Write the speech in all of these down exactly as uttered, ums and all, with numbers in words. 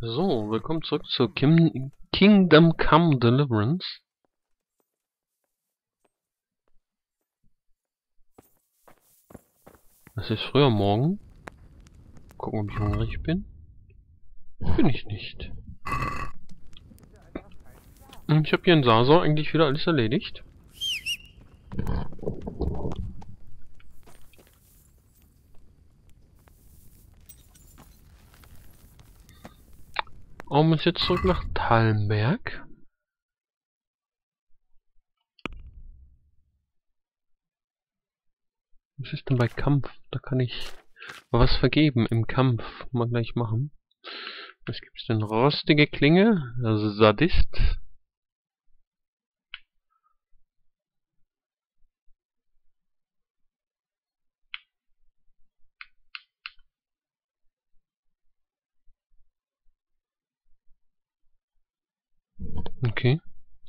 So, willkommen zurück zu Kim Kingdom Come Deliverance. Es ist früher Morgen. Gucken, ob ich hungrig bin. Bin ich nicht. Ich habe hier in Sasor eigentlich wieder alles erledigt. Und muss jetzt zurück nach Talmberg. Was ist denn bei Kampf? Da kann ich mal was vergeben im Kampf. Mal gleich machen. Was gibt's denn? Rostige Klinge? Also Sadist. Okay.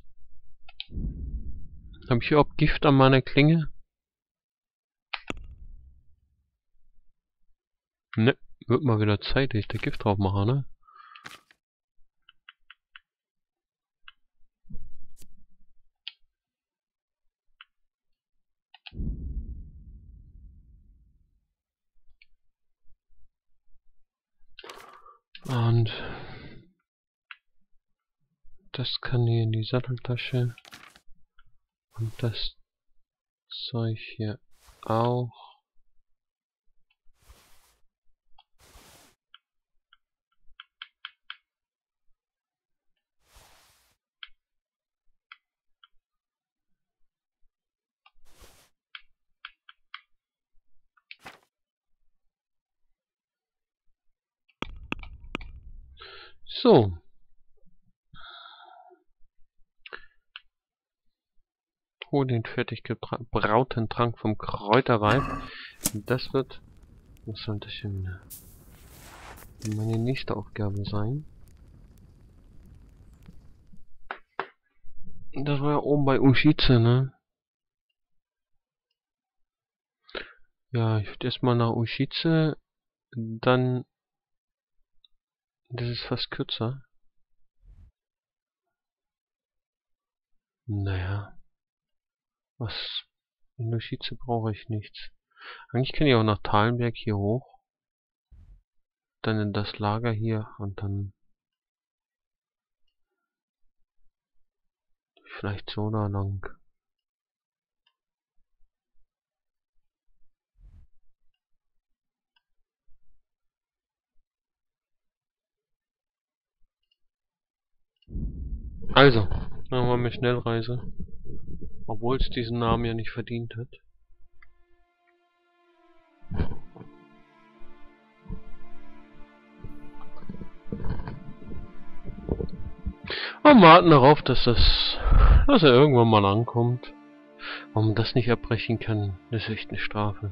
Habe ich überhaupt Gift an meiner Klinge? Ne, wird mal wieder Zeit, dass ich da Gift drauf mache, ne? Und das kann hier in die Satteltasche. Und das Zeug hier auch. So. Hol den fertig gebrauten Trank vom Kräuterweib. Das wird... Was soll das denn meine nächste Aufgabe sein? Das war ja oben bei Ushize, ne? Ja, ich würde erstmal nach Ushize, dann... Das ist fast kürzer. Naja. Was? In Ushize brauche ich nichts. Eigentlich kann ich auch nach Talmberg hier hoch. Dann in das Lager hier und dann... Vielleicht so da lang. Also, machen wir mal Schnellreise. Obwohl es diesen Namen ja nicht verdient hat. Und warten darauf, dass das, dass er irgendwann mal ankommt. Warum man das nicht erbrechen kann, das ist echt eine Strafe.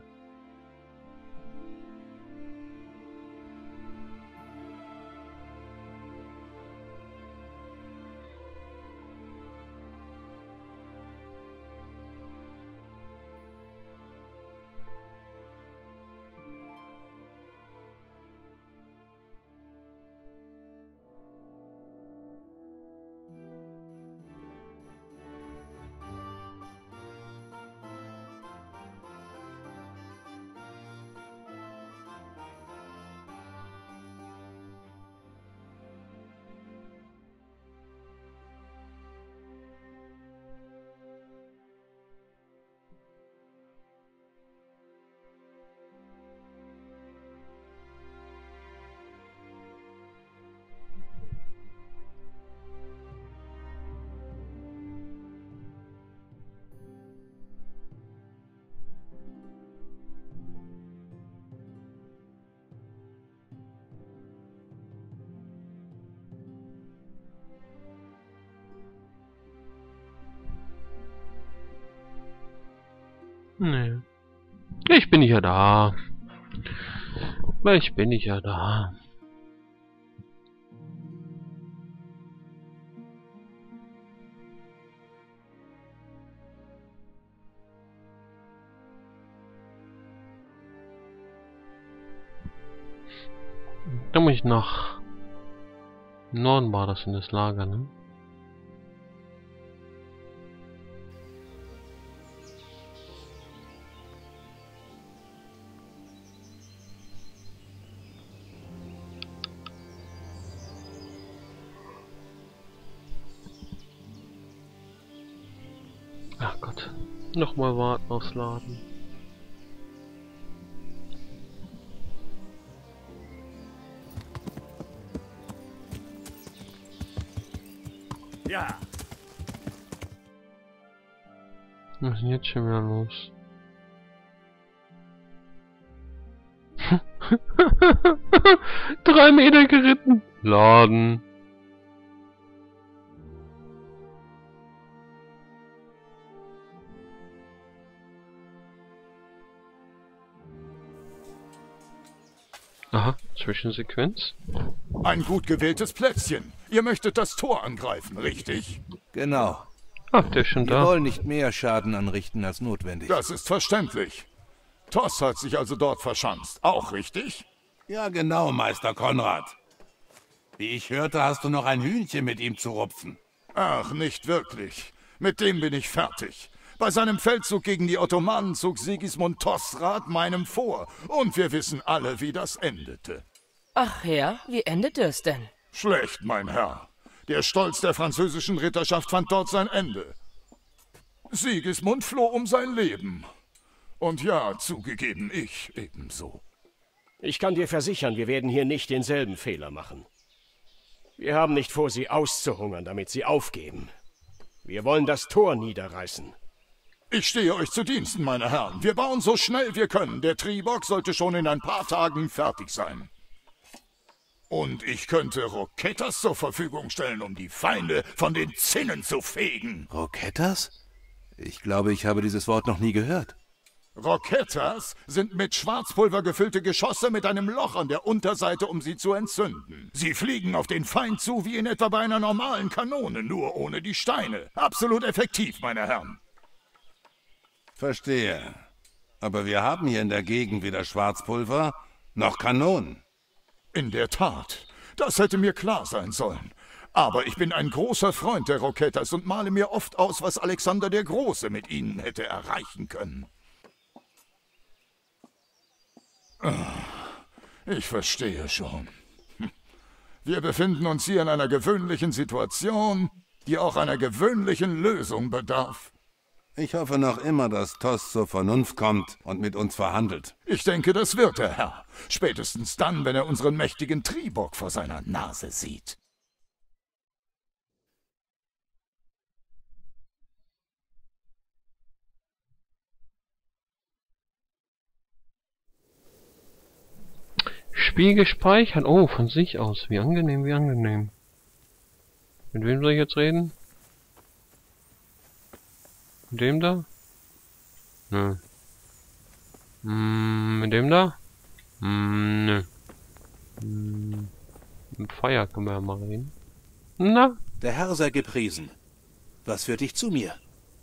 Nee. Ich bin ja da. Ich bin ja da. Da muss ich nach Im Norden war das in das Lager, ne? Ach Gott. Nochmal warten aufs Laden. Ja. Was ist denn jetzt schon wieder los? Drei Meter geritten. Laden. Aha, Zwischensequenz. Ein gut gewähltes Plätzchen. Ihr möchtet das Tor angreifen, richtig? Genau. Ach, der ist schon Wir da. wollen nicht mehr Schaden anrichten als notwendig. Das ist verständlich. Toss hat sich also dort verschanzt. Auch richtig? Ja, genau, Meister Konrad. Wie ich hörte, hast du noch ein Hühnchen mit ihm zu rupfen. Ach, nicht wirklich. Mit dem bin ich fertig. Bei seinem Feldzug gegen die Ottomanen zog Sigismund Tossrat meinem vor. Und wir wissen alle, wie das endete. Ach ja, wie endete es denn? Schlecht, mein Herr. Der Stolz der französischen Ritterschaft fand dort sein Ende. Sigismund floh um sein Leben. Und ja, zugegeben, ich ebenso. Ich kann dir versichern, wir werden hier nicht denselben Fehler machen. Wir haben nicht vor, sie auszuhungern, damit sie aufgeben. Wir wollen das Tor niederreißen. Ich stehe euch zu Diensten, meine Herren. Wir bauen so schnell wir können. Der Tribock sollte schon in ein paar Tagen fertig sein. Und ich könnte Rokettas zur Verfügung stellen, um die Feinde von den Zinnen zu fegen. Rokettas? Ich glaube, ich habe dieses Wort noch nie gehört. Rokettas sind mit Schwarzpulver gefüllte Geschosse mit einem Loch an der Unterseite, um sie zu entzünden. Sie fliegen auf den Feind zu wie in etwa bei einer normalen Kanone, nur ohne die Steine. Absolut effektiv, meine Herren. Verstehe. Aber wir haben hier in der Gegend weder Schwarzpulver noch Kanonen. In der Tat. Das hätte mir klar sein sollen. Aber ich bin ein großer Freund der Rokettas und male mir oft aus, was Alexander der Große mit ihnen hätte erreichen können. Ich verstehe schon. Wir befinden uns hier in einer gewöhnlichen Situation, die auch einer gewöhnlichen Lösung bedarf. Ich hoffe noch immer, dass Toss zur Vernunft kommt und mit uns verhandelt. Ich denke, das wird der Herr. Spätestens dann, wenn er unseren mächtigen Tribock vor seiner Nase sieht. Spiel gespeichert. Oh, von sich aus. Wie angenehm, wie angenehm. Mit wem soll ich jetzt reden? Mit dem da? Nö. Mm, mit dem da? Mm, nö. Mm, mit Feier können wir ja mal reden. Na? Der Herr sei gepriesen. Was führt dich zu mir?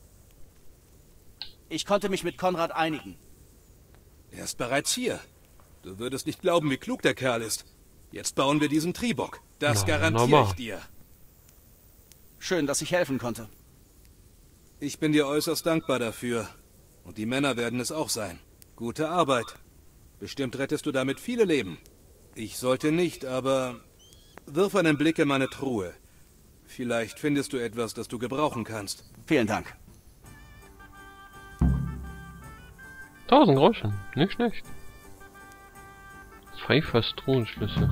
Ich konnte mich mit Konrad einigen. Er ist bereits hier. Du würdest nicht glauben, wie klug der Kerl ist. Jetzt bauen wir diesen Tribock. Das Na, garantiere wunderbar. ich dir. Schön, dass ich helfen konnte. Ich bin dir äußerst dankbar dafür. Und die Männer werden es auch sein. Gute Arbeit. Bestimmt rettest du damit viele Leben. Ich sollte nicht, aber... Wirf einen Blick in meine Truhe. Vielleicht findest du etwas, das du gebrauchen kannst. Vielen Dank. tausend Groschen. Nicht schlecht. Pfeifers Thronschlüssel.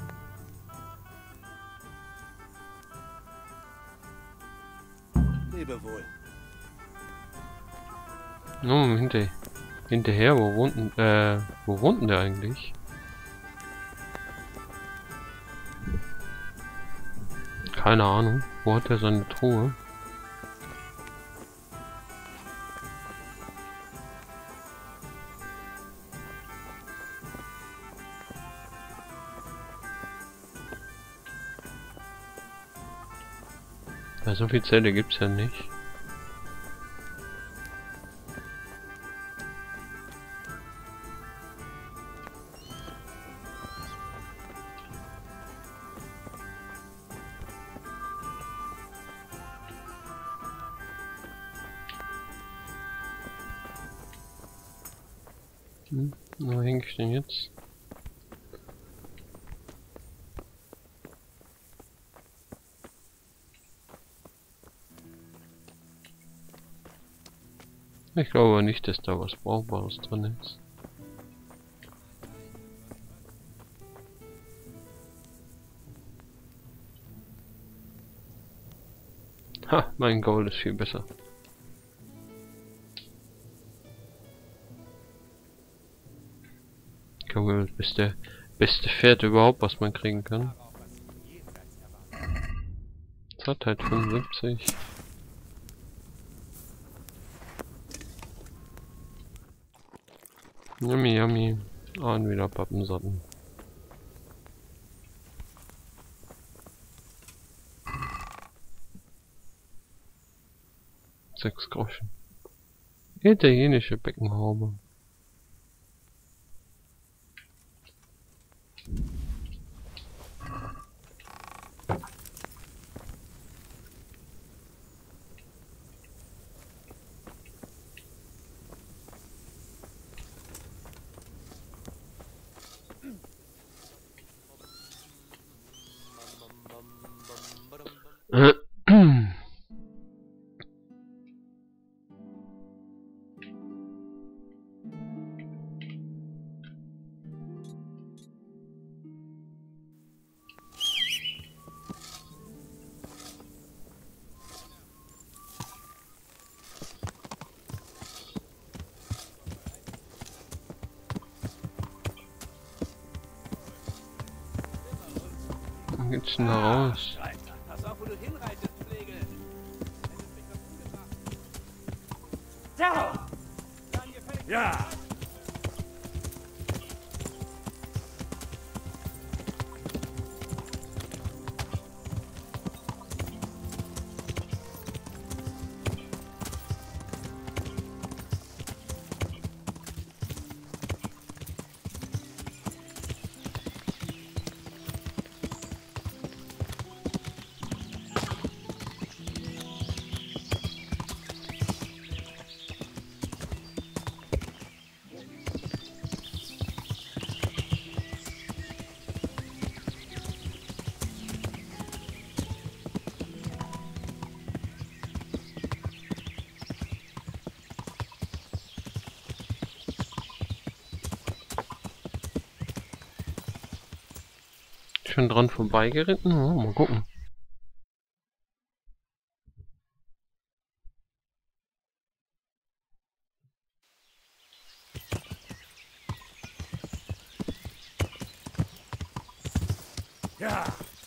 Lebe wohl. No, hinter, hinterher, wo wohnt denn, äh, wo wohnt denn der eigentlich? Keine Ahnung. Wo hat er seine Truhe? Ja, so viel Zelle gibt's ja nicht. Hm, wo hänge ich denn jetzt? Ich glaube nicht, dass da was Brauchbares drin ist. Ha, mein Gold ist viel besser. Cool, das beste, beste Pferd überhaupt, was man kriegen kann. Zartheit fünfundsiebzig. Yummy, yummy. Ah, und wieder Pappensotten. Sechs Groschen. Italienische Beckenhaube. Wo geht's denn da raus? Pass auf, wo du hinreitest, Pflege. Ja! Schon dran vorbeigeritten? Oh, mal gucken. Ja!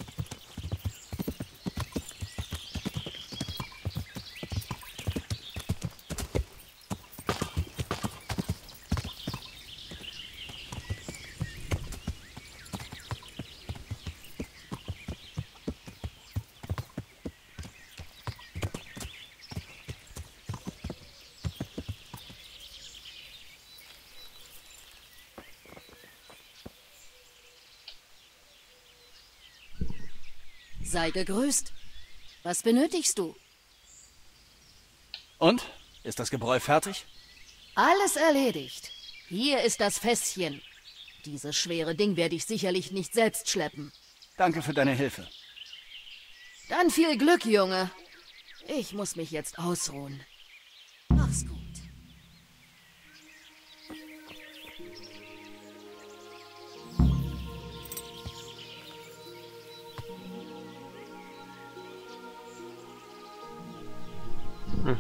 Sei gegrüßt. Was benötigst du? Und? Ist das Gebräu fertig? Alles erledigt. Hier ist das Fässchen. Dieses schwere Ding werde ich sicherlich nicht selbst schleppen. Danke für deine Hilfe. Dann viel Glück, Junge. Ich muss mich jetzt ausruhen. Mach's gut. Hm.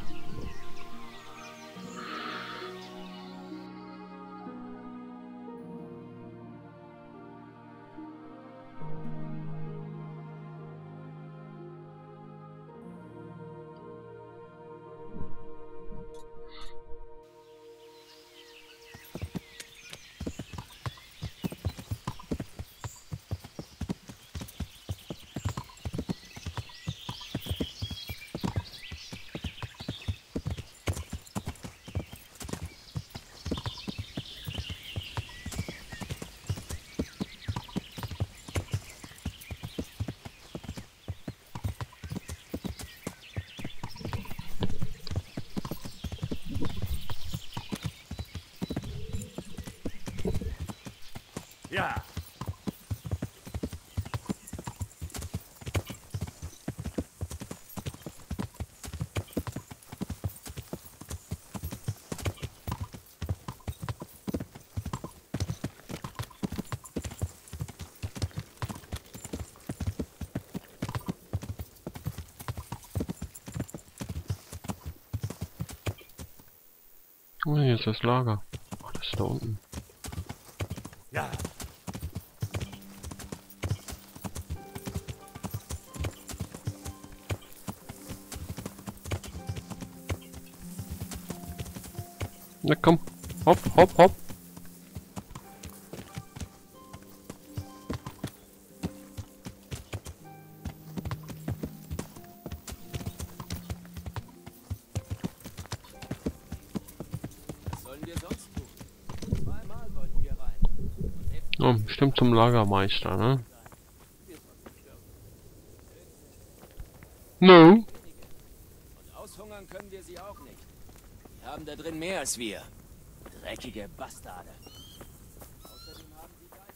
Oh, hier ist das Lager. Ach, das ist da unten. Ja. Na komm, hopp, hopp, hopp. Was sollen wir sonst tun? Zweimal wollten wir rein. Oh, bestimmt zum Lagermeister, ne? No. Und aushungern können wir sie auch nicht. Die haben da drin mehr als wir. Dreckige Bastarde. Außerdem haben sie Geist.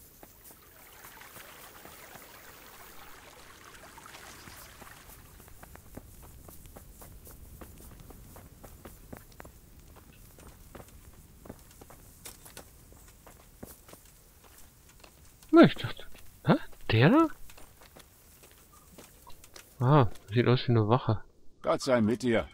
Ich dachte, hä? Der da? Ah, sieht aus wie eine Wache. Gott sei mit dir.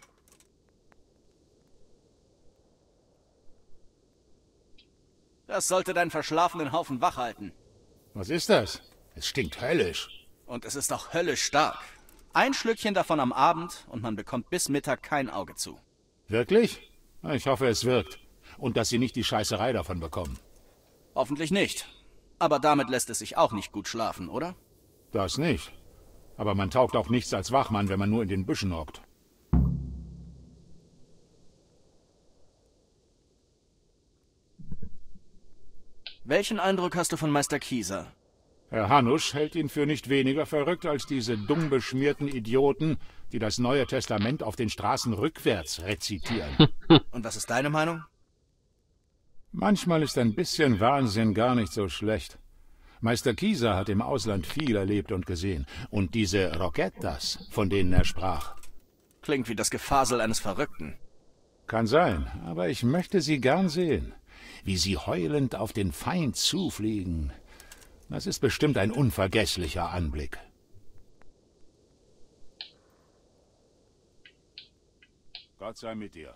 Das sollte deinen verschlafenen Haufen wach halten. Was ist das? Es stinkt höllisch. Und es ist auch höllisch stark. Ein Schlückchen davon am Abend und man bekommt bis Mittag kein Auge zu. Wirklich? Ich hoffe, es wirkt. Und dass Sie nicht die Scheißerei davon bekommen. Hoffentlich nicht. Aber damit lässt es sich auch nicht gut schlafen, oder? Das nicht. Aber man taugt auch nichts als Wachmann, wenn man nur in den Büschen hockt. Welchen Eindruck hast du von Meister Kieser? Herr Hanusch hält ihn für nicht weniger verrückt als diese dumm beschmierten Idioten, die das Neue Testament auf den Straßen rückwärts rezitieren. Und was ist deine Meinung? Manchmal ist ein bisschen Wahnsinn gar nicht so schlecht. Meister Kieser hat im Ausland viel erlebt und gesehen. Und diese Rocketas, von denen er sprach. Klingt wie das Gefasel eines Verrückten. Kann sein, aber ich möchte sie gern sehen. Wie sie heulend auf den Feind zufliegen. Das ist bestimmt ein unvergesslicher Anblick. Gott sei mit dir.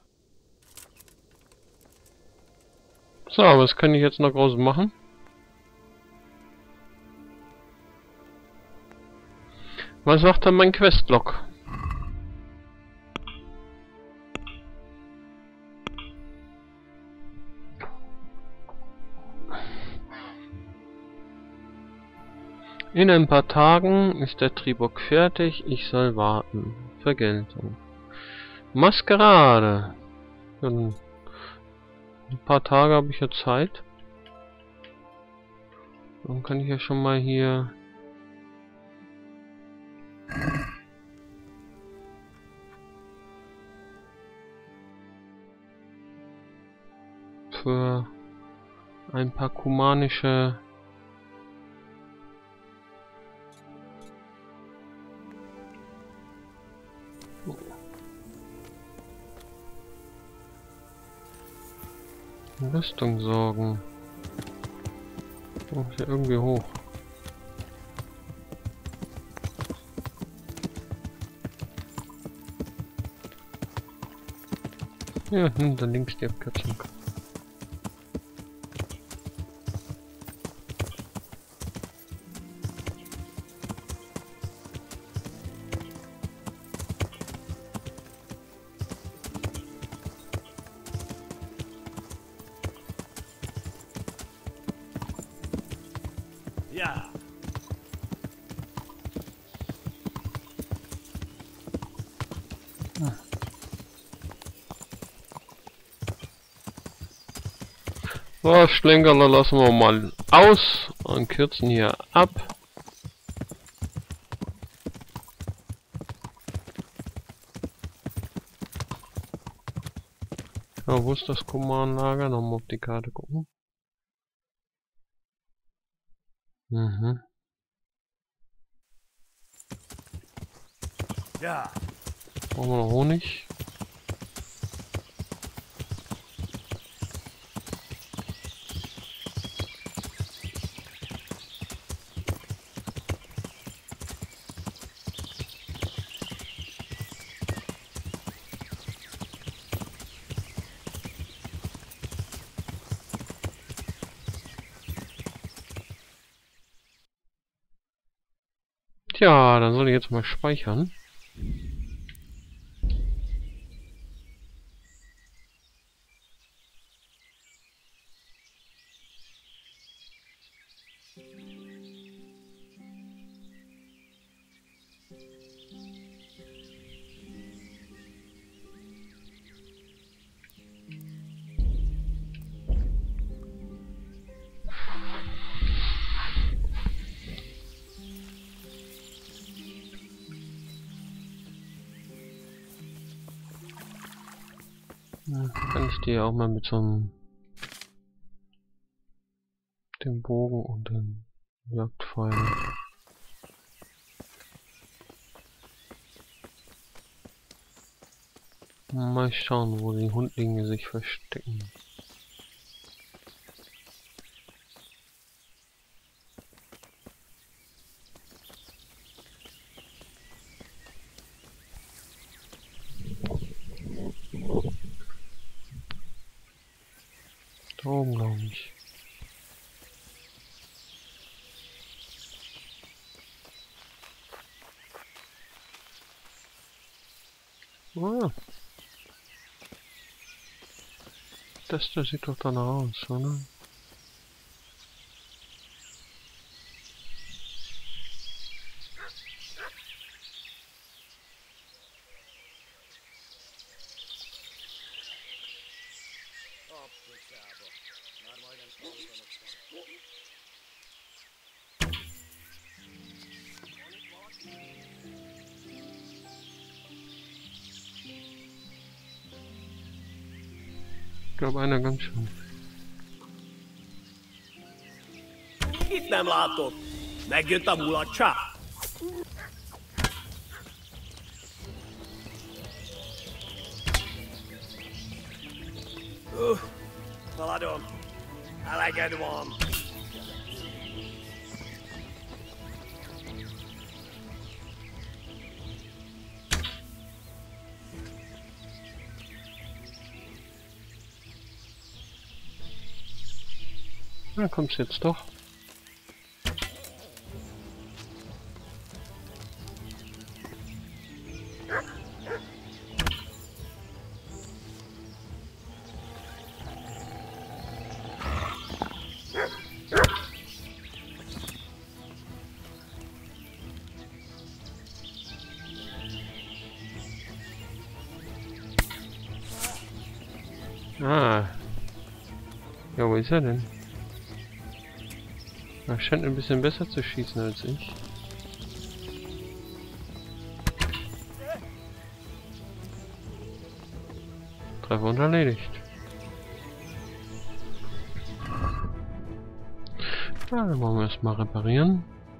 So, was kann ich jetzt noch groß machen? Was sagt denn mein Questlog? In ein paar Tagen ist der Tribock fertig, ich soll warten. Vergeltung. Maskerade. Dann ein paar Tage habe ich ja Zeit. Dann kann ich ja schon mal hier für ein paar kumanische Rüstung sorgen. Oh, hier irgendwie hoch. Ja, nimm da links die Abkürzung. Ja. So, Schlenkerler lassen wir mal aus und kürzen hier ab. Ja, wo ist das Kuman-Lager? Nochmal auf die Karte gucken. Mhm. Ja. Brauchen wir noch Honig? Tja, dann soll ich jetzt mal speichern. Ja, kann ich dir auch mal mit so einem dem Bogen und den Jagdpfeilen. Mal schauen, wo die Hundlinge sich verstecken. Da oben, glaube ich. Ah. Das da sieht doch danach aus, oder? Ich glaube, einer ganz schön. Itt nem látod? Megjött a mulatság. Uh, haladom. Eleged van. Na, kommt's jetzt doch. Ah. Ja, wo ist er denn? Er scheint ein bisschen besser zu schießen als ich. Treffer und erledigt. Ja, dann wollen wir erstmal reparieren.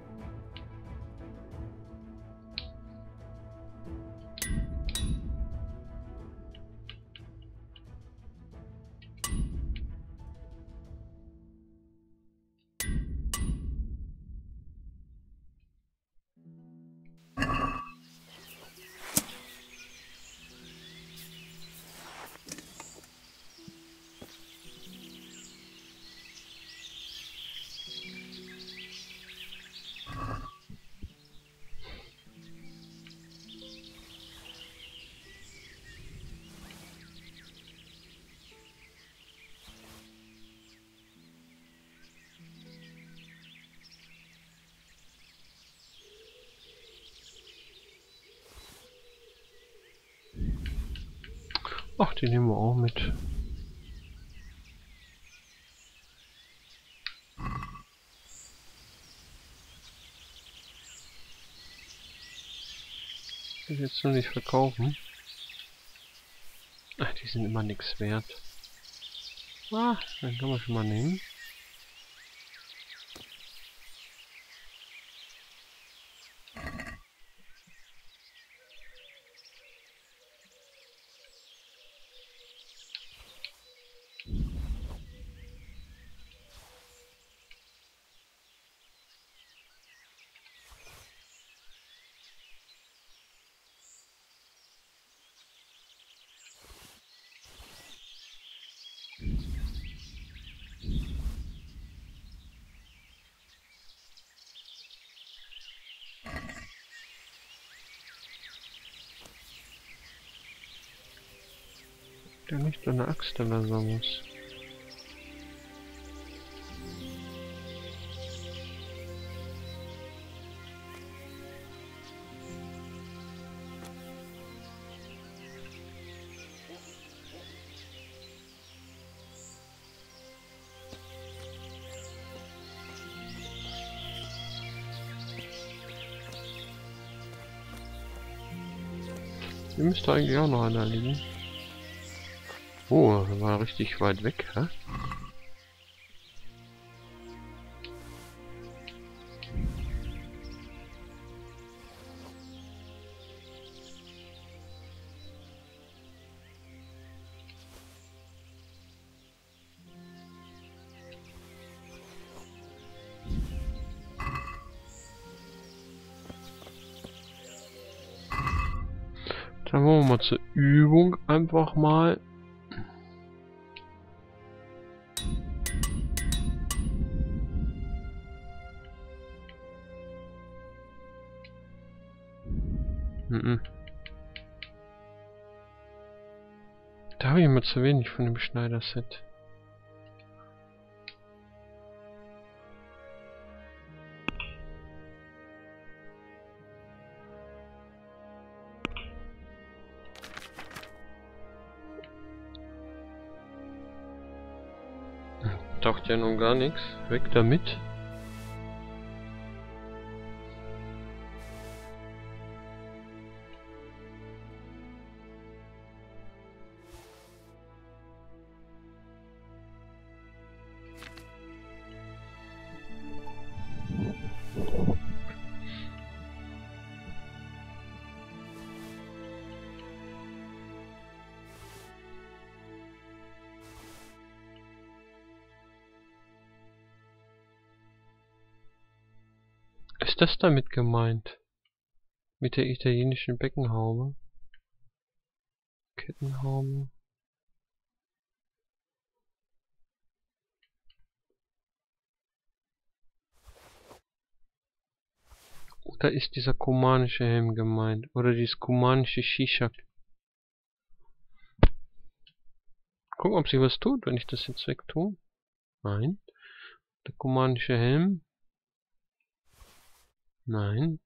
Ach, die nehmen wir auch mit. Ich will jetzt nur nicht verkaufen. Ach, die sind immer nichts wert. Ah, dann kann man schon mal nehmen. Der nicht eine Axt oder so muss. Hier müsste eigentlich auch noch einer liegen. Oh, der war richtig weit weg, hä? Dann machen wir mal zur Übung einfach mal. Mhm. Da habe ich immer zu wenig von dem Schneiderset. Taucht ja nun gar nichts. Weg damit. Ist das damit gemeint? Mit der italienischen Beckenhaube? Kettenhaube? Oder ist dieser kumanische Helm gemeint? Oder dieses kumanische Shishak? Gucken, ob sie was tut, wenn ich das jetzt weg tue. Nein. Der kumanische Helm. Nein.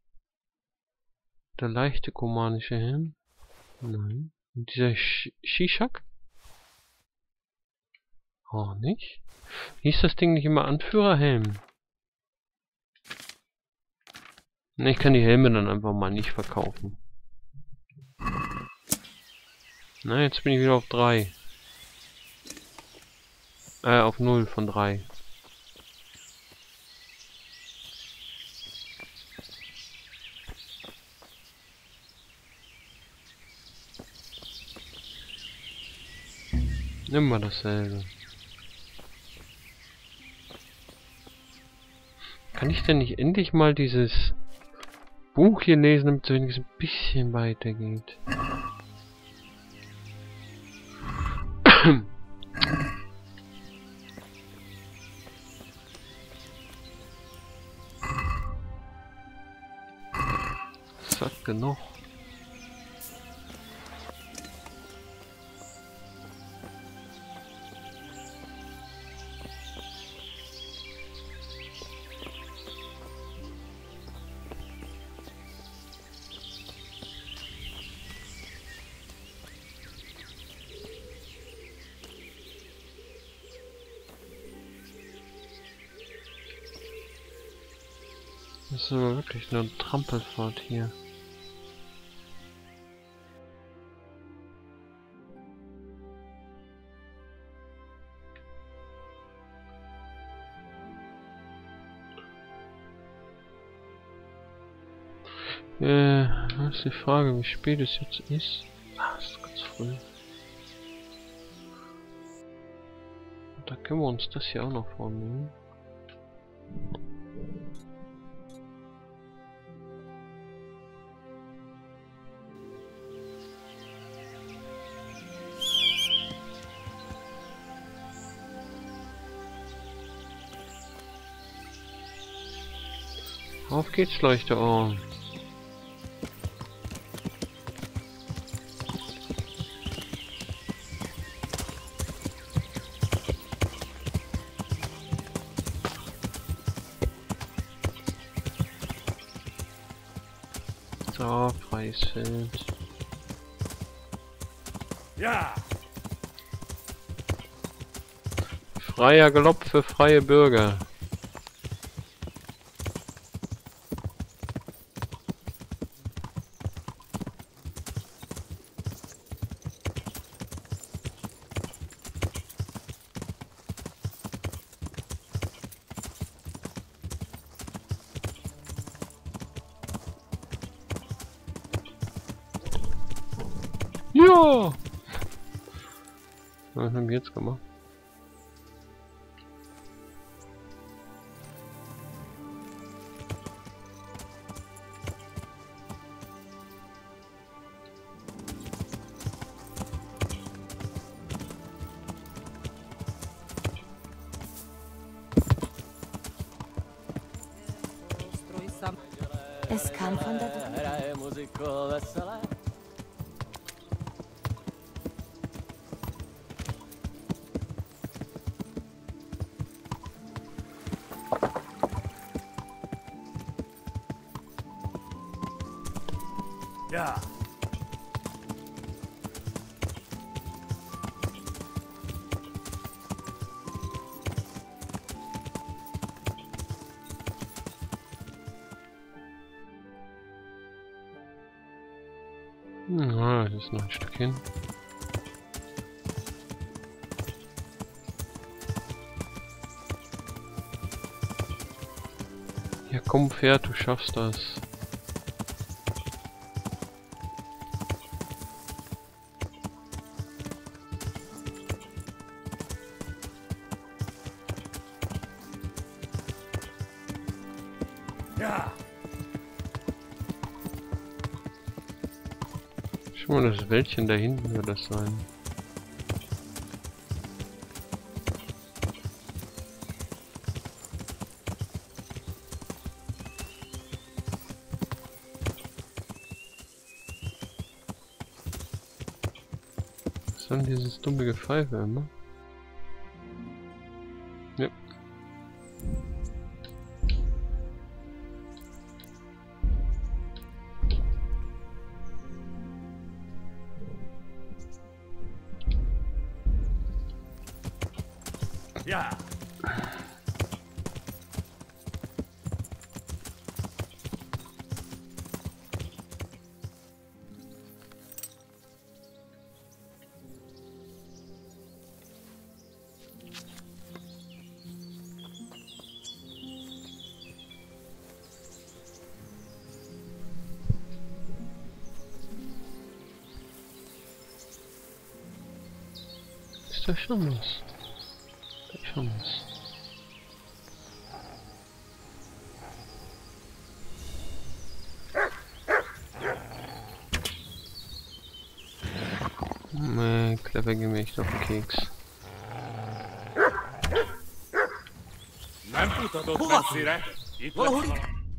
Der leichte kumanische Helm. Nein. Und dieser Sh Shishak? Auch nicht. Hieß das Ding nicht immer Anführerhelm? Ne, ich kann die Helme dann einfach mal nicht verkaufen. Na, jetzt bin ich wieder auf drei. Äh, auf null von drei. Immer dasselbe. Kann ich denn nicht endlich mal dieses Buch hier lesen, damit es wenigstens ein bisschen weitergeht? Satt genug. Das ist aber wirklich nur eine Trampelfahrt hier. Äh, das ist die Frage, wie spät es jetzt ist. Ah, es ist ganz früh. Da können wir uns das hier auch noch vornehmen. Auf geht's, Leuchteohren. So, freies Feld. Ja. Freier Galopp für freie Bürger. Ja! Was haben wir jetzt gemacht? Es kam von da drüben. Ja. Ja, das ist noch ein Stück hin. Ja, komm, Pferd, du schaffst das. Ja. Schau mal, das Wäldchen da hinten wird das sein. Was soll denn dieses dumme Gepfeife immer? Ja. Ja. Ist da schon was? Schon was. Nee, clever geh mir echt auf den Keks. Nem futhatott messzire. Itt lesz.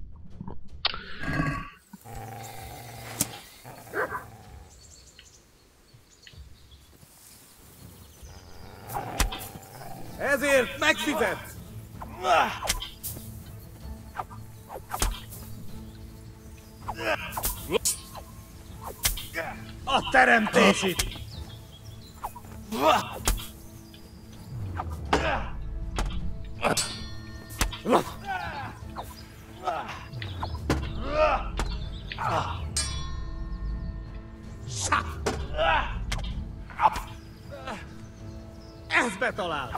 Ezért megfizet! A teremtésit! Ez betalál!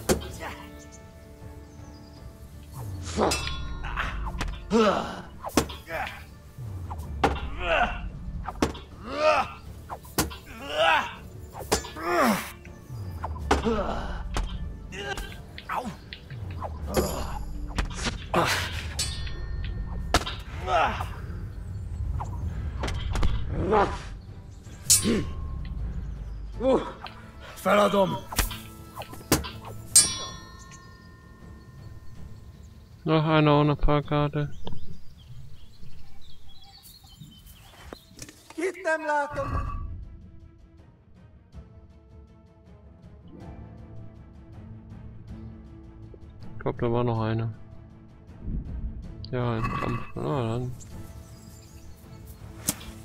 Feladom! Noch einer ohne Fahrkarte. Kit nem látom! Ich glaube, da war noch einer. Ja, im Kampf. Ah, dann.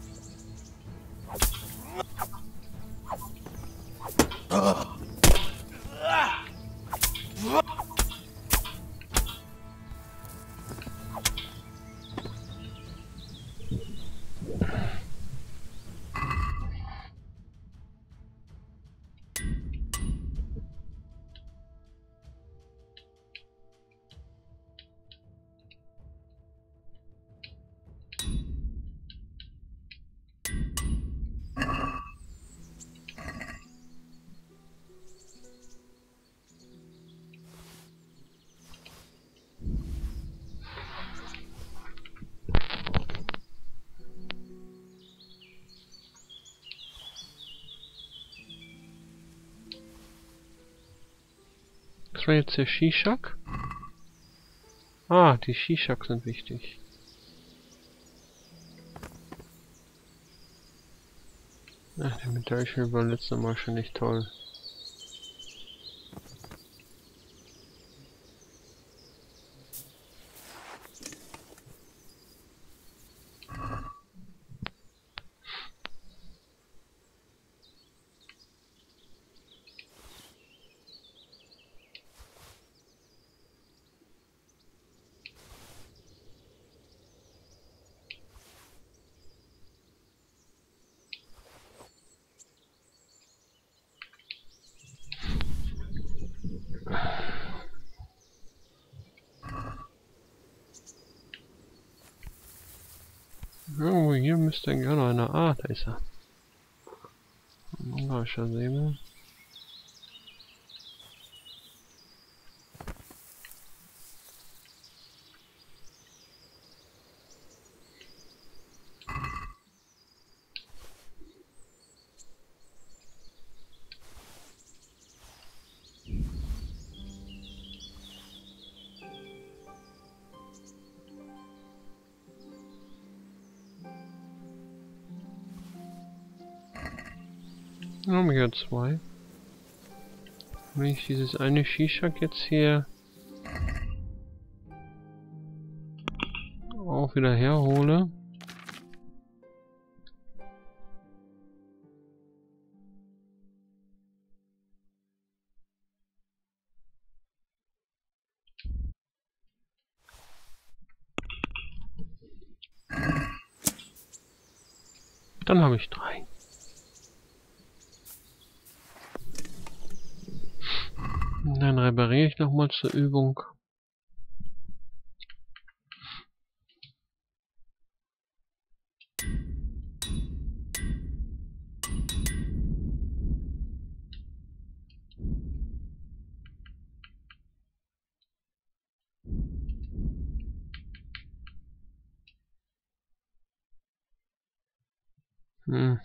Was war jetzt der Shishak? Ah, die Shishak sind wichtig. Ach, der Metallschilf war letztes Mal schon nicht toll. Irgendwo hier müsste gerne eine... Ah, da ist er. Ungarischer Säbel. Omega zwei. Wenn ich dieses eine Shishak jetzt hier auch wieder herhole. Dann habe ich drei. Dann repariere ich nochmal zur Übung. Hm.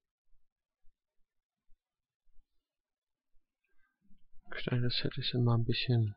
Das hätte ich immer ein bisschen.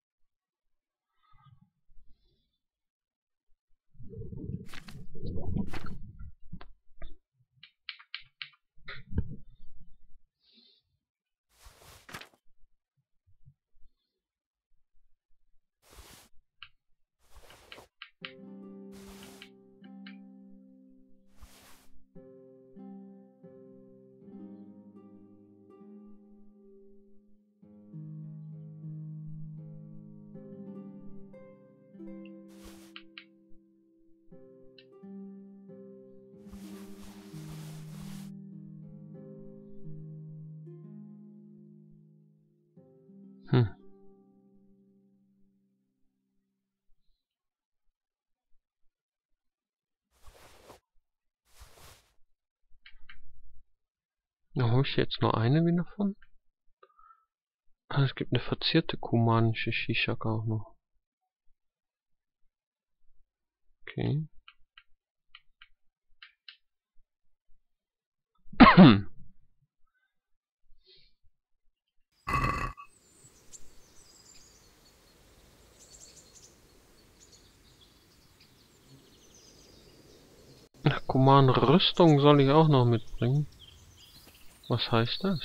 Hm. Da habe ich jetzt nur eine wieder von. Ah, es gibt eine verzierte kumanische Shishak auch noch. Okay. Kuman Rüstung soll ich auch noch mitbringen. Was heißt das?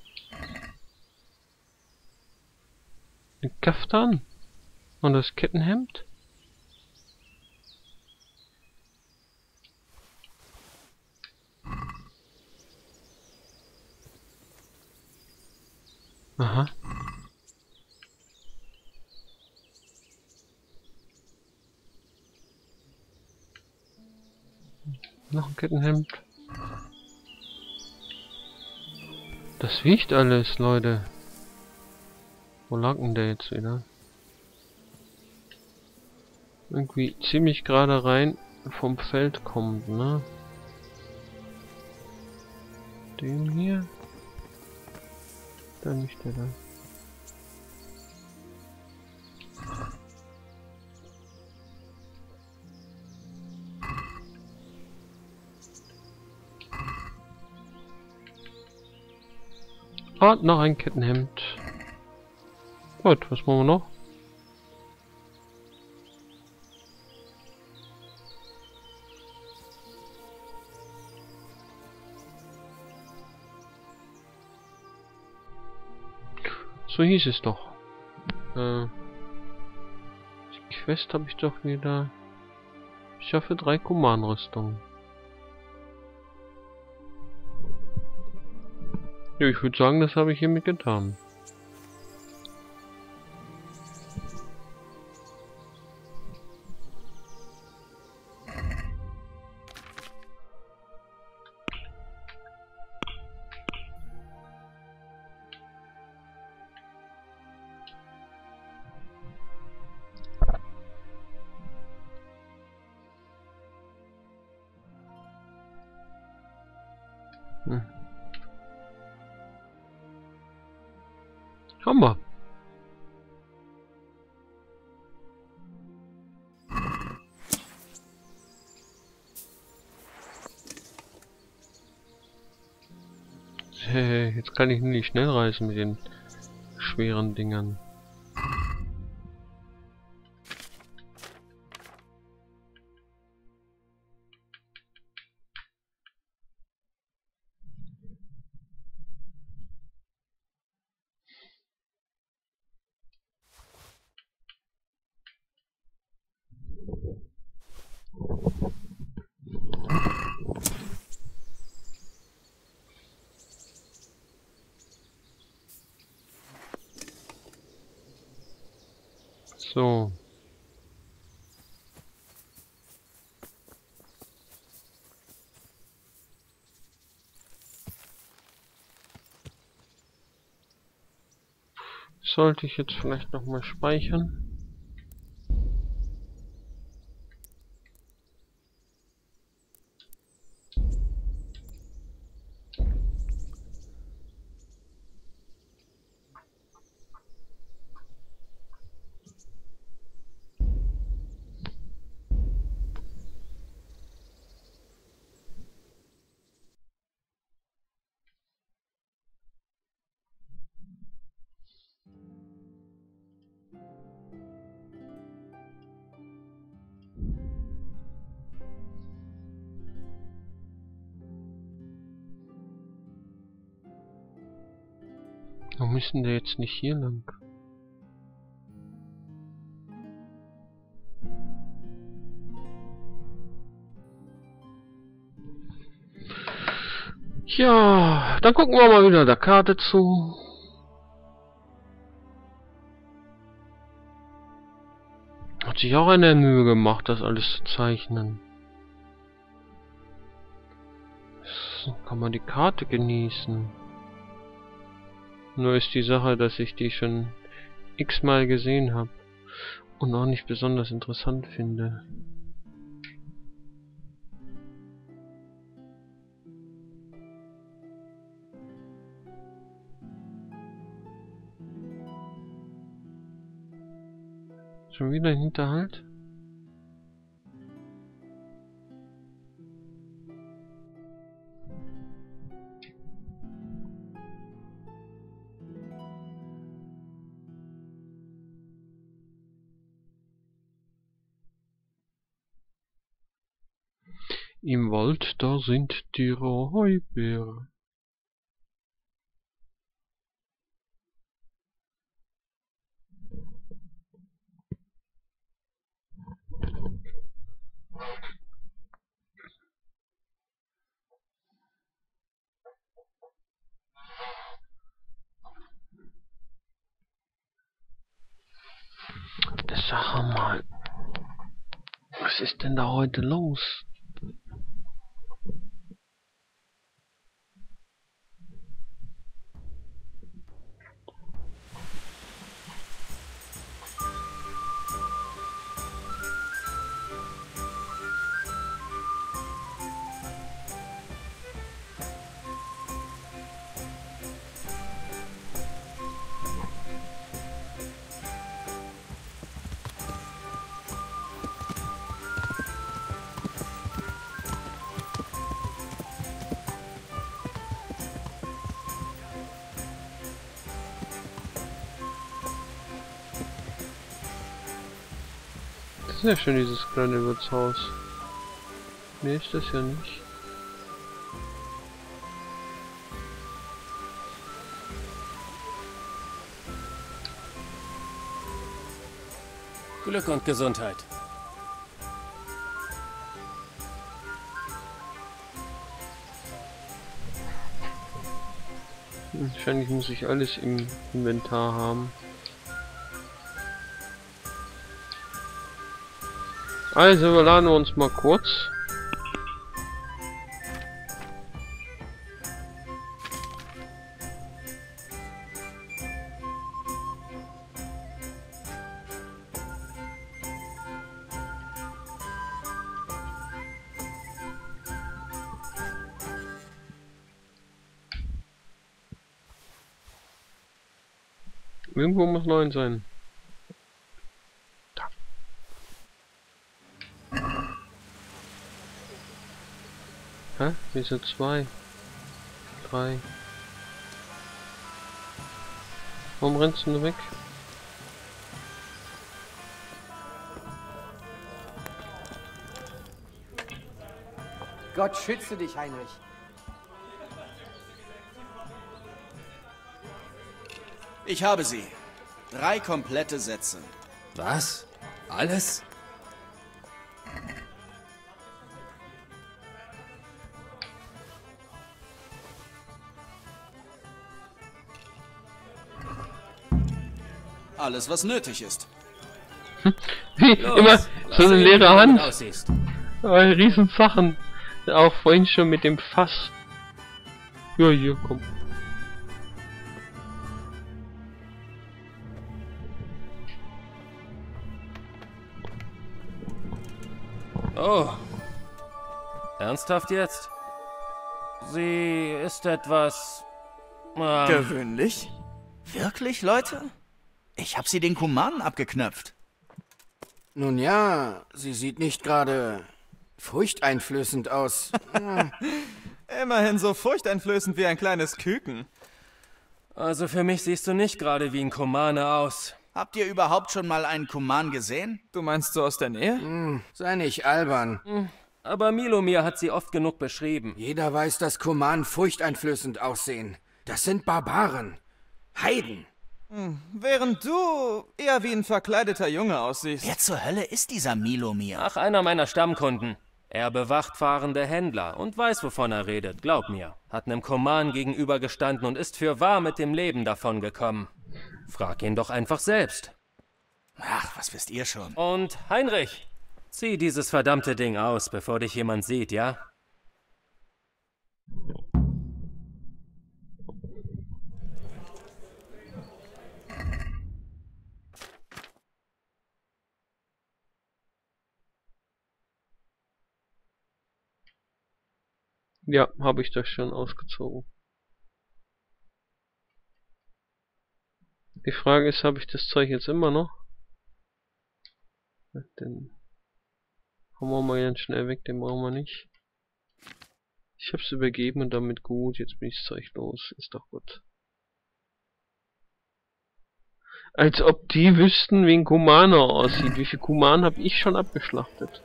Ein Kaftan? Und das Kettenhemd? Aha. Noch ein Kettenhemd. Das wiegt alles, Leute. Wo lag denn der jetzt wieder? Irgendwie ziemlich gerade rein vom Feld kommt, ne? Den hier? Da nicht der da. Und noch ein Kettenhemd. Gut, was machen wir noch? So hieß es doch. Äh, die Quest habe ich doch wieder. Ich schaffe drei Kuman-Rüstungen. Ja, ich würde sagen, das habe ich hiermit getan. Hm. Hammer. Hey, jetzt kann ich nicht schnell reisen mit den schweren Dingern. So. Sollte ich jetzt vielleicht noch mal speichern? Warum müssen wir jetzt nicht hier lang? Ja, dann gucken wir mal wieder der Karte zu. Hat sich auch eine Mühe gemacht, das alles zu zeichnen. So kann man die Karte genießen. Nur ist die Sache, dass ich die schon x-mal gesehen habe und auch nicht besonders interessant finde. Schon wieder ein Hinterhalt? Im Wald, da sind die Räuber. Sag mal, was ist denn da heute los? Sehr schön, dieses kleine Wirtshaus. Nee, ist das ja nicht. Glück und Gesundheit. Wahrscheinlich muss ich alles im Inventar haben. Also, wir laden uns mal kurz. Irgendwo muss neun sein. Da. Hä? Wieso zwei? Drei. Warum rennst du nur weg? Gott schütze dich, Heinrich. Ich habe sie. Drei komplette Sätze. Was? Alles? Alles, was nötig ist. Immer so eine leere Hand. Oh, riesen Sachen. Auch vorhin schon mit dem Fass. Ja, hier, komm. Oh. Ernsthaft jetzt? Sie ist etwas... Ähm, Gewöhnlich? Wirklich, Leute? Ich habe sie den Kumanen abgeknöpft. Nun ja, sie sieht nicht gerade furchteinflößend aus. Immerhin so furchteinflößend wie ein kleines Küken. Also für mich siehst du nicht gerade wie ein Kumane aus. Habt ihr überhaupt schon mal einen Kuman gesehen? Du meinst so aus der Nähe? Hm, sei nicht albern. Hm, aber Milomir hat sie oft genug beschrieben. Jeder weiß, dass Kumanen furchteinflößend aussehen. Das sind Barbaren. Heiden. Hm, während du eher wie ein verkleideter Junge aussiehst. Wer zur Hölle ist dieser Milomir? Ach, einer meiner Stammkunden. Er bewacht fahrende Händler und weiß, wovon er redet, glaub mir. Hat nem Kuman gegenübergestanden und ist fürwahr mit dem Leben davongekommen. Frag ihn doch einfach selbst. Ach, was wisst ihr schon? Und Heinrich, zieh dieses verdammte Ding aus, bevor dich jemand sieht, ja? Ja, habe ich das schon ausgezogen. Die Frage ist, habe ich das Zeug jetzt immer noch? Den hauen wir mal ganz schnell weg, den brauchen wir nicht. Ich habe es übergeben und damit gut, jetzt bin ich das Zeug los, ist doch gut. Als ob die wüssten, wie ein Kumaner aussieht. Wie viel Kuman habe ich schon abgeschlachtet?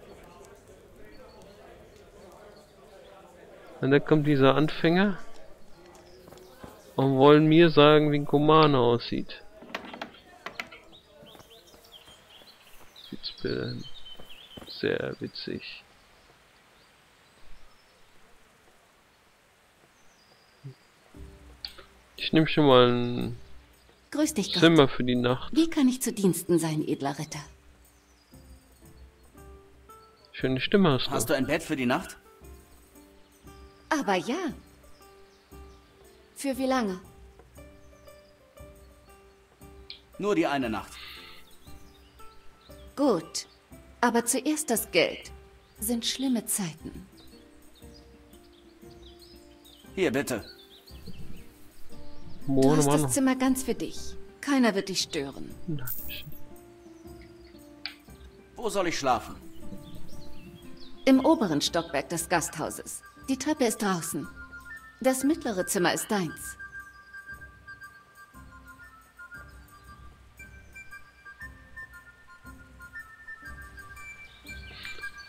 Und dann kommt dieser Anfänger und wollen mir sagen, wie ein Kumaner aussieht. Witzbilder. Sehr witzig. Ich nehme schon mal ein Grüß dich, Gott. Zimmer für die Nacht. Wie kann ich zu Diensten sein, edler Ritter? Schöne Stimme hast du. Hast du ein Bett für die Nacht? Aber ja. Für wie lange? Nur die eine Nacht. Gut. Aber zuerst das Geld. Sind schlimme Zeiten. Hier, bitte. Du hast das Zimmer ganz für dich. Keiner wird dich stören. Wo soll ich schlafen? Im oberen Stockwerk des Gasthauses. Die Treppe ist draußen. Das mittlere Zimmer ist deins.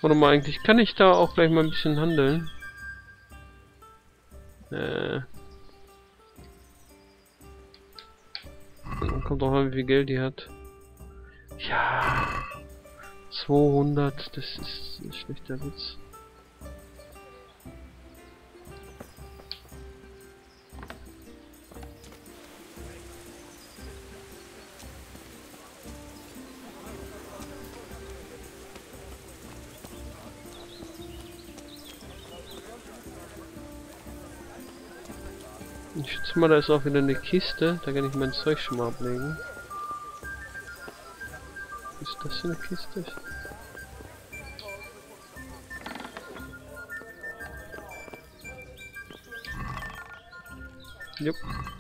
Warte mal, eigentlich kann ich da auch gleich mal ein bisschen handeln. Äh. Dann kommt auch mal, wie viel Geld die hat. Ja. zweihundert, das ist ein schlechter Witz. Ich schätze mal, da ist auch wieder eine Kiste, da kann ich mein Zeug schon mal ablegen. Was ist das für eine Kiste? Jupp.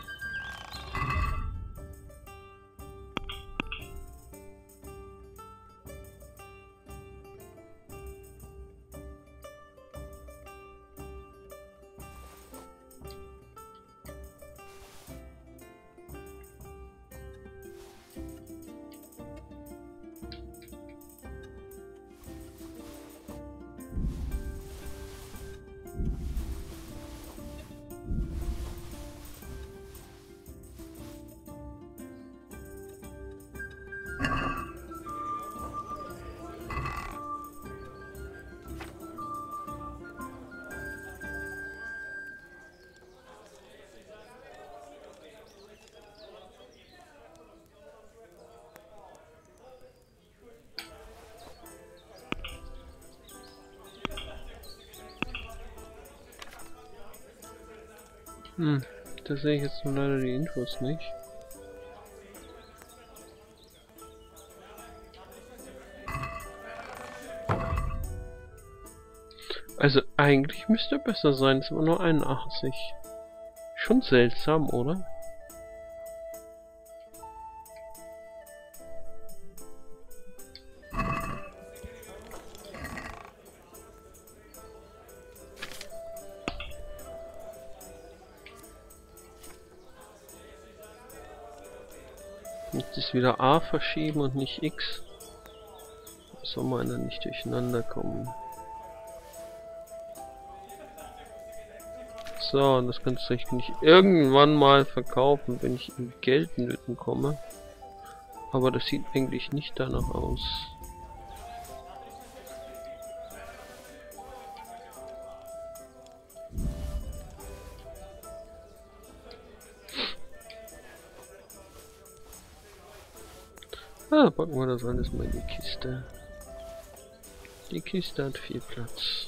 Hm, da sehe ich jetzt nur leider die Infos nicht. Also eigentlich müsste besser sein, es ist aber nur einundachtzig. Schon seltsam, oder? Jetzt ist wieder A verschieben und nicht X. Soll man da nicht durcheinander kommen. So, und das kannst du nicht irgendwann mal verkaufen, wenn ich in Geldnöten komme. Aber das sieht eigentlich nicht danach aus. Ah, packen wir das alles mal in die Kiste. Die Kiste hat viel Platz.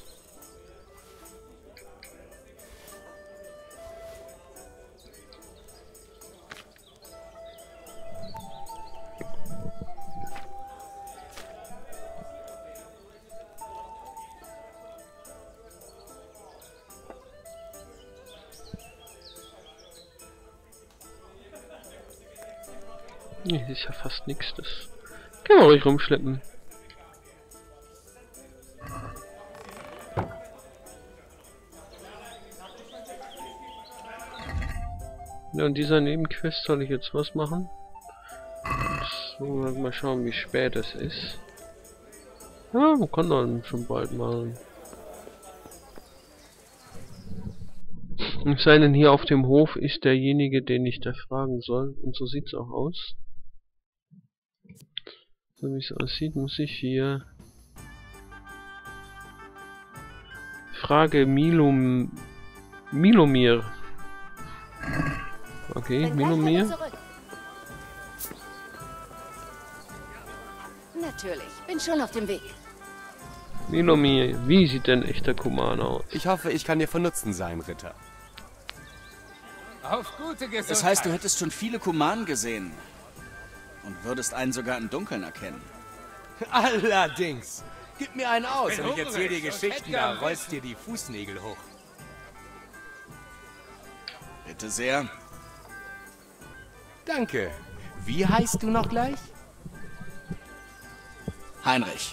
Hier ist ja fast nichts, das kann man ruhig rumschleppen. Ja, und dieser Nebenquest soll ich jetzt was machen. So, mal schauen, wie spät es ist. Ja, man kann dann schon bald machen. Es sei denn, hier auf dem Hof ist derjenige, den ich da fragen soll. Und so sieht's auch aus. So wie es aussieht, muss ich hier Frage Milom Milomir. Okay, Milomir. Natürlich, bin schon auf dem Weg. Milomir, wie sieht denn echter Kuman aus? Ich hoffe, ich kann dir von Nutzen sein, Ritter. Auf gute Gesundheit. Das heißt, du hättest schon viele Kumanen gesehen. Und würdest einen sogar im Dunkeln erkennen. Allerdings. Gib mir einen aus Bin und ich erzähle dir hungrig und Geschichten, hätte da gern rollst dir die Fußnägel hoch. Bitte sehr. Danke. Wie heißt du noch gleich? Heinrich.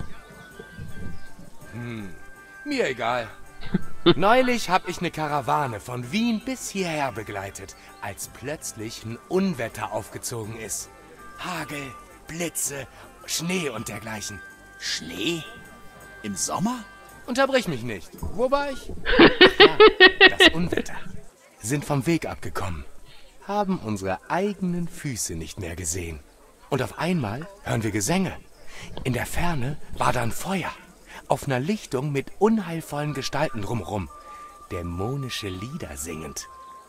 Hm, mir egal. Neulich habe ich eine Karawane von Wien bis hierher begleitet, als plötzlich ein Unwetter aufgezogen ist. Hagel, Blitze, Schnee und dergleichen. Schnee? Im Sommer? Unterbrich mich nicht. Wo war ich? Ja, das Unwetter. Sind vom Weg abgekommen. Haben unsere eigenen Füße nicht mehr gesehen. Und auf einmal hören wir Gesänge. In der Ferne war dann Feuer. Auf einer Lichtung mit unheilvollen Gestalten drumherum. Dämonische Lieder singend.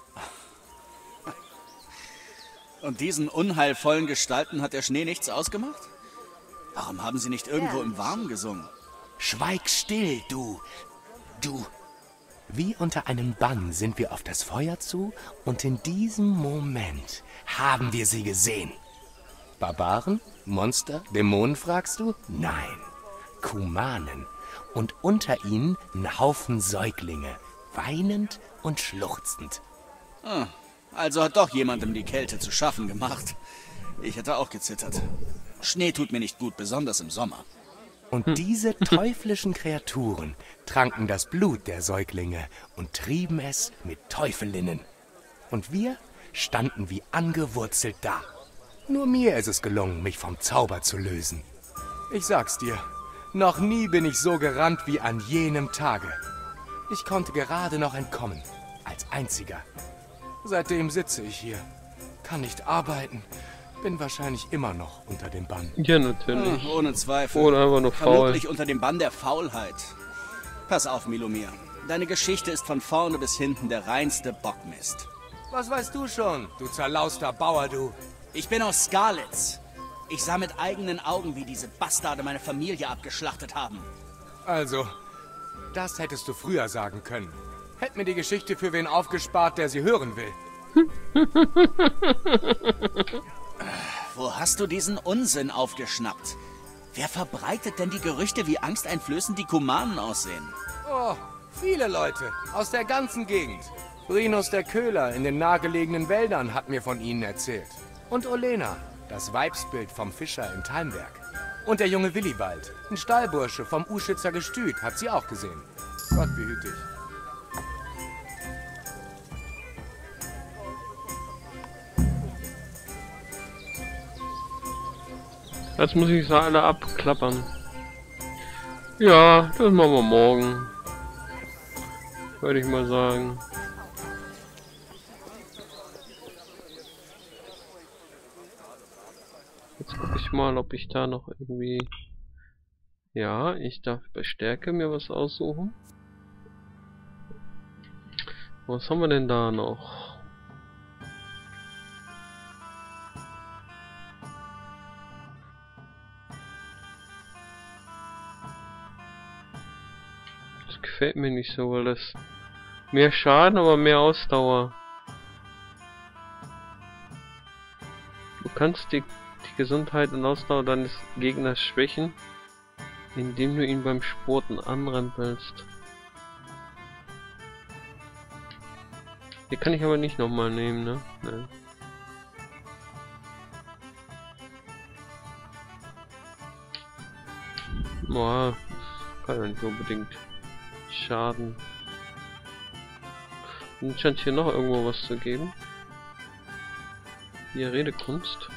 Und diesen unheilvollen Gestalten hat der Schnee nichts ausgemacht? Warum haben sie nicht irgendwo im Warmen gesungen? Schweig still, du. Du. Wie unter einem Bann sind wir auf das Feuer zu und in diesem Moment haben wir sie gesehen. Barbaren? Monster? Dämonen, fragst du? Nein. Kumanen. Und unter ihnen ein Haufen Säuglinge, weinend und schluchzend. Ah, also hat doch jemandem die Kälte zu schaffen gemacht. Ich hätte auch gezittert. Schnee tut mir nicht gut, besonders im Sommer. Und diese teuflischen Kreaturen tranken das Blut der Säuglinge und trieben es mit Teufelinnen. Und wir standen wie angewurzelt da. Nur mir ist es gelungen, mich vom Zauber zu lösen. Ich sag's dir, noch nie bin ich so gerannt wie an jenem Tage. Ich konnte gerade noch entkommen, als Einziger. Seitdem sitze ich hier, kann nicht arbeiten, bin wahrscheinlich immer noch unter dem Bann. Ja, natürlich. Hm, ohne Zweifel. Oder einfach nur faul. Vermutlich unter dem Bann der Faulheit. Pass auf, Milomir. Deine Geschichte ist von vorne bis hinten der reinste Bockmist. Was weißt du schon, du zerlauster Bauer, du? Ich bin aus Skalitz. Ich sah mit eigenen Augen, wie diese Bastarde meine Familie abgeschlachtet haben. Also, das hättest du früher sagen können. Hätt mir die Geschichte für wen aufgespart, der sie hören will. Wo hast du diesen Unsinn aufgeschnappt? Wer verbreitet denn die Gerüchte, wie angsteinflößend die Kumanen aussehen? Oh, viele Leute, aus der ganzen Gegend. Brinus der Köhler in den nahegelegenen Wäldern hat mir von ihnen erzählt. Und Olena, das Weibsbild vom Fischer in Talmberg. Und der junge Willibald, ein Stallbursche vom Uschitzer Gestüt, hat sie auch gesehen. Gott behüte dich. Jetzt muss ich sie alle abklappern. Ja, das machen wir morgen. Würde ich mal sagen. Jetzt gucke ich mal, ob ich da noch irgendwie... Ja, ich darf bei Stärke mir was aussuchen. Was haben wir denn da noch? Das gefällt mir nicht so, weil das mehr Schaden, aber mehr Ausdauer. Du kannst die, die Gesundheit und Ausdauer deines Gegners schwächen, indem du ihn beim Sporten anrempelst. Die kann ich aber nicht nochmal nehmen, ne? Nee. Boah, kann ja nicht unbedingt schaden. Und scheint hier noch irgendwo was zu geben. Hier Redekunst.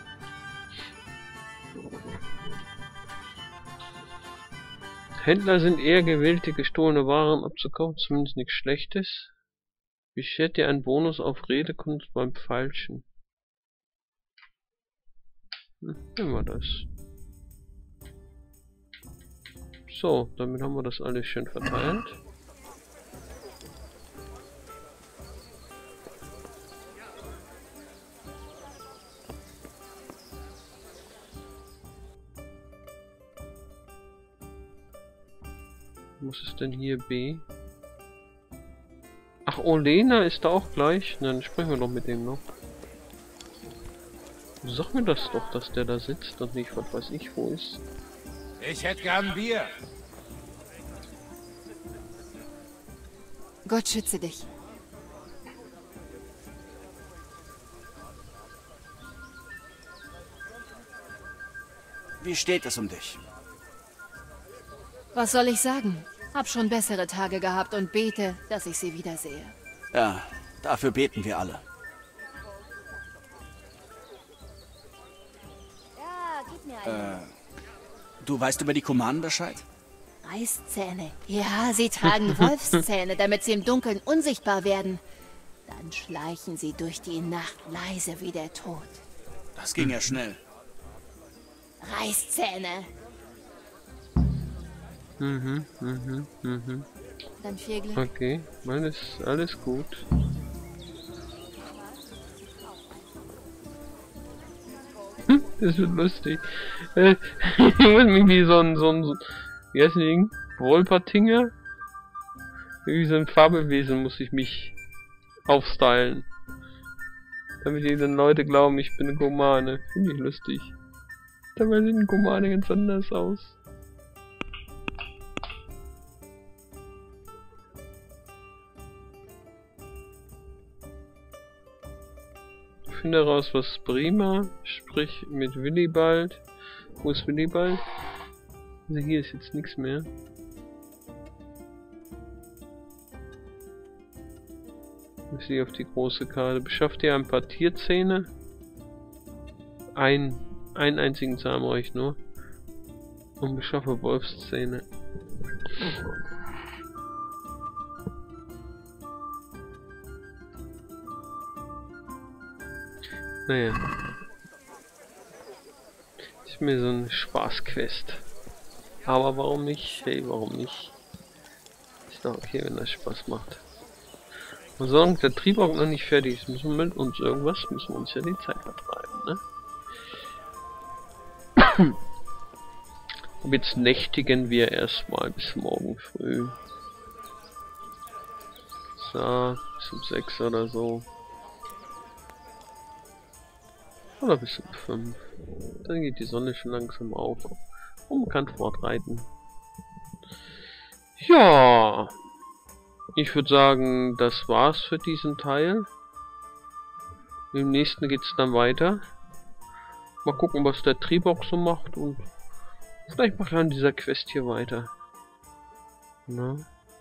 Händler sind eher gewillt, die gestohlene Waren abzukaufen, zumindest nichts Schlechtes. Beschert dir einen Bonus auf Redekunst beim Falschen. Hm, nehmen wir das. So, damit haben wir das alles schön verteilt. Was ist denn hier B? Ach, Olena ist da auch gleich. Na, dann sprechen wir doch mit dem noch. Sag mir das doch, dass der da sitzt und nicht, was weiß ich, wo ist. Ich hätte gern Bier. Gott schütze dich. Wie steht es um dich? Was soll ich sagen? Hab schon bessere Tage gehabt und bete, dass ich sie wiedersehe. Ja, dafür beten wir alle. Ja, gib mir Äh, du weißt über die Kumanen Bescheid? Reißzähne. Ja, sie tragen Wolfszähne, damit sie im Dunkeln unsichtbar werden. Dann schleichen sie durch die Nacht leise wie der Tod. Das ging ja schnell. Reißzähne. Mhm, mhm, mhm. Dann viel Glück. Okay, alles, alles gut. Hm, das wird lustig. Äh, ich muss mich wie so ein, so ein, so, wie heißt das Ding? Wolpertinger? Wie so ein Fabelwesen muss ich mich aufstylen. Damit die dann Leute glauben, ich bin eine Gomane. Finde ich lustig. Dabei sehen Gomane ganz anders aus. Finde raus, was prima. Sprich mit Willibald. Wo ist Willibald? Also hier ist jetzt nichts mehr. Ich sehe auf die große Karte. Beschafft ihr ein paar Tierzähne? Ein, einen einzigen Zahn brauche ich nur. Und beschaffe Wolfszähne. Naja. Ist mir so eine Spaßquest. Aber warum nicht? Hey, warum nicht? Ist doch okay, wenn das Spaß macht. Und solange der Triebwerk noch nicht fertig ist, müssen wir mit uns irgendwas, müssen wir uns ja die Zeit vertreiben, ne? Und jetzt nächtigen wir erstmal bis morgen früh. So, bis um sechs oder so. Oder bis um fünf. Dann geht die Sonne schon langsam auf. Und man kann fortreiten. Ja. Ich würde sagen, das war's für diesen Teil. Im nächsten geht's dann weiter. Mal gucken, was der Tribok so macht und vielleicht mache ich an dieser Quest hier weiter. Na?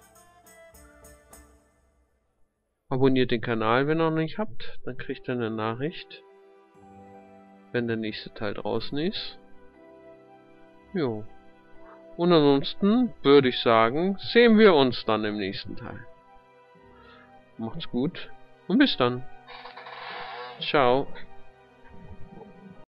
Abonniert den Kanal, wenn ihr noch nicht habt. Dann kriegt ihr eine Nachricht, wenn der nächste Teil draußen ist. Jo. Und ansonsten würde ich sagen, sehen wir uns dann im nächsten Teil. Macht's gut und bis dann. Ciao.